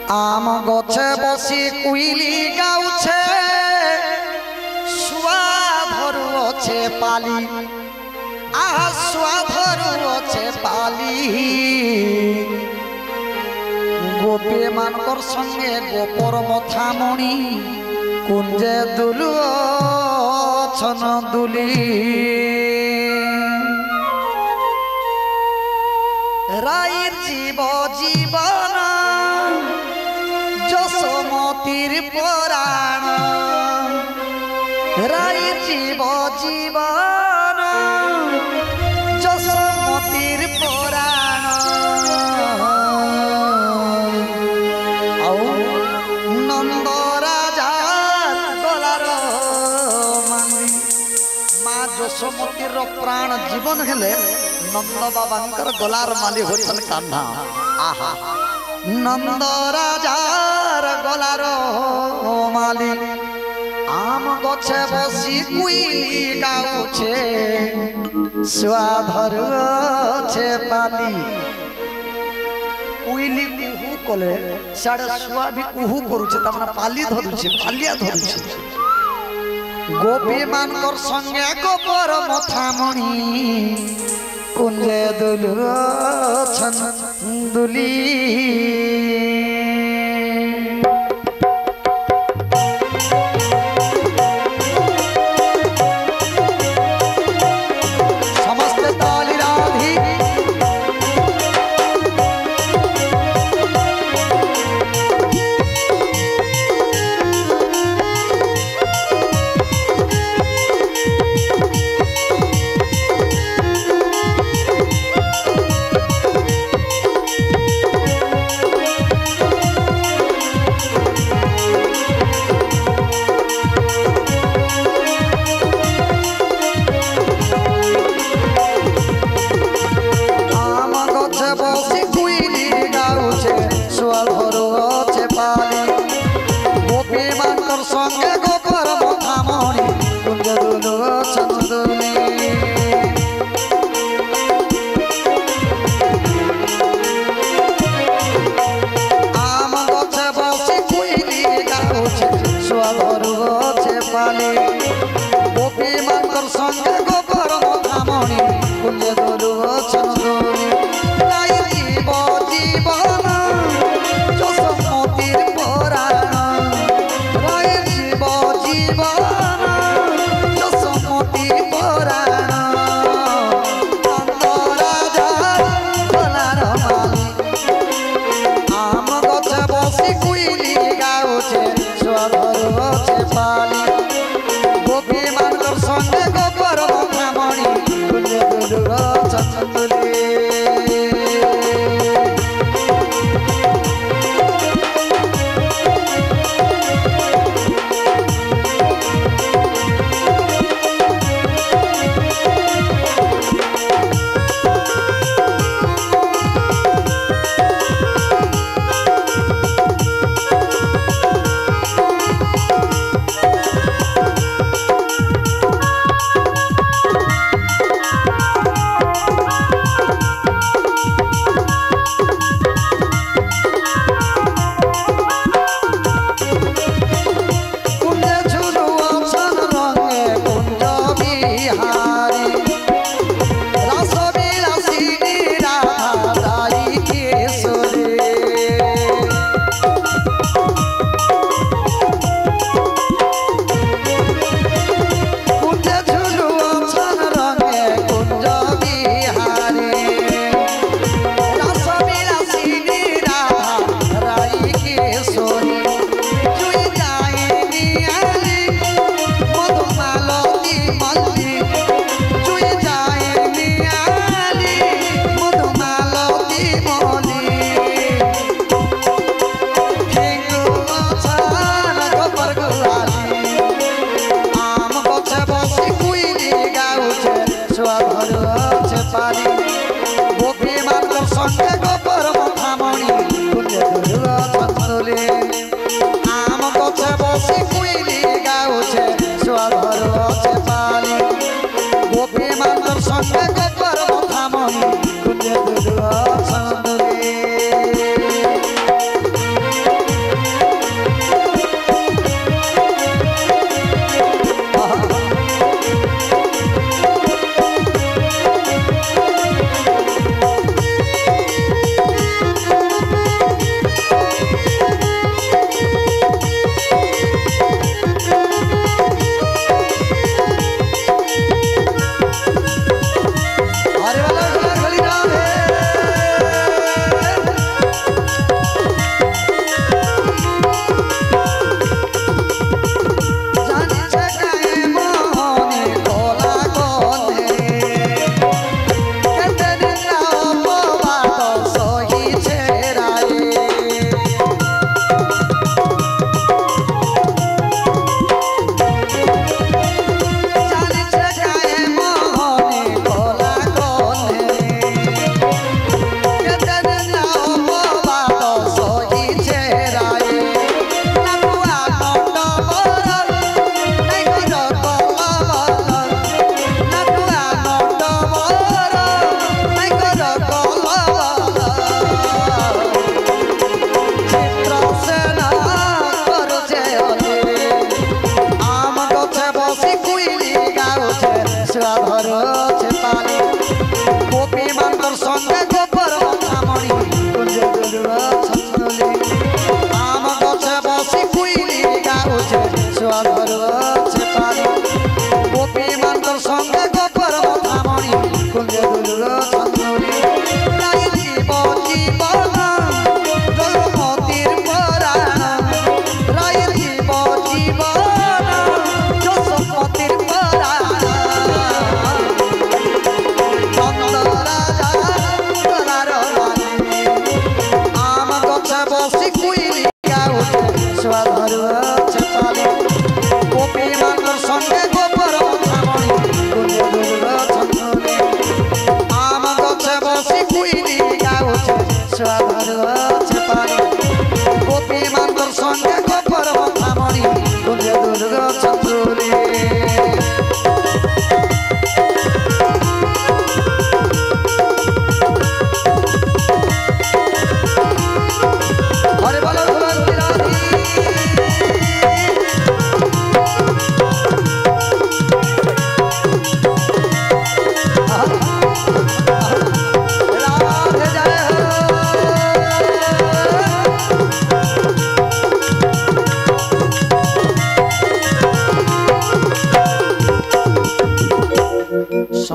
आम गछे बसी कुइली गाउछे शुआ धरुछे पाली आहा शुआ धरुछे पाली गोपी मानकर संगे गोपर मथामणि कुंजे दुलुछन दुली राईर जीव जीवन যশোমতির পুরাণ রায়ের জীব জীবন যশোমতির পুরাণ নন্দ রাজার গলার মালি মা যশোমতির প্রাণ জীবন হেলে নন্দ বাবাঙ্কর গলার মালি হচ্ছেন কান্না আহা नंद राजार गलार माली आम गछे बसी कुइली गाउछे शुआ धरुछे पाली कुइली कुहू कले साडे शुआ भी कुहू करूछे तमना पाली धरुछे पालिया धरुछे गोपी मानकर संगे गोपर मथामणि कुंजे दुलुछन दुली छुआ धरुছে পানি গোপী মানকর সঙ্গে গোপর মথামণি কুঞ্জ দুলুছে ছন্দলি আম গছে বসি কুইলি গাউছে ছুয়া ধরুছে পানি গোপী মানকর সঙ্গে গোপর মথামণি কুঞ্জ দুলুছে ছন্দলি তাই জীব জীবন জলমতির পরাণ রায় জীব জীবন যশোমতির পরাণ চন্দ্র রাজা গলার রানী আম গছে বসি কুইলি গাউছে ছুয়া ধরুছে পানি গোপী মানকর সঙ্গে গোপর মথামণি কুঞ্জ দুলুছে ছন্দলি আম গছে বসি কুইলি গাউছে ছুয়া ধরুছে পানি